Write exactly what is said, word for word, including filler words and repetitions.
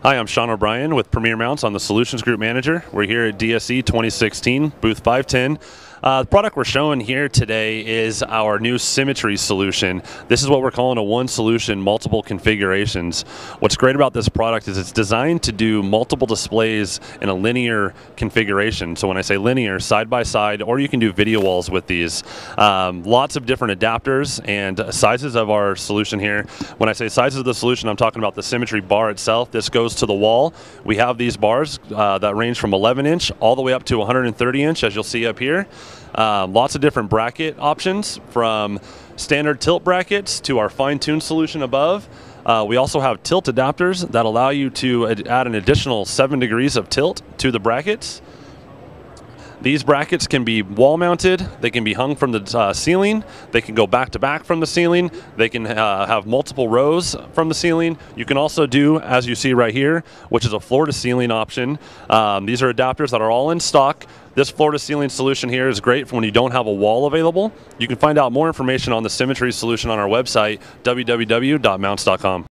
Hi, I'm Sean O'Brien with Premier Mounts. I'm the Solutions Group Manager. We're here at D S E twenty sixteen, booth five ten. Uh, the product we're showing here today is our new Symmetry solution. This is what we're calling a one solution, multiple configurations. What's great about this product is it's designed to do multiple displays in a linear configuration. So when I say linear, side by side, or you can do video walls with these. Um, lots of different adapters and sizes of our solution here. When I say sizes of the solution, I'm talking about the Symmetry bar itself. This goes to the wall. We have these bars uh, that range from eleven inch all the way up to one hundred thirty inch, as you'll see up here. Um, lots of different bracket options, from standard tilt brackets to our fine-tuned solution above. Uh, we also have tilt adapters that allow you to ad add an additional seven degrees of tilt to the brackets. These brackets can be wall mounted, they can be hung from the uh, ceiling, they can go back to back from the ceiling, they can uh, have multiple rows from the ceiling. You can also do, as you see right here, which is a floor to ceiling option. Um, these are adapters that are all in stock. This floor to ceiling solution here is great for when you don't have a wall available. You can find out more information on the Symmetry solution on our website, w w w dot mounts dot com.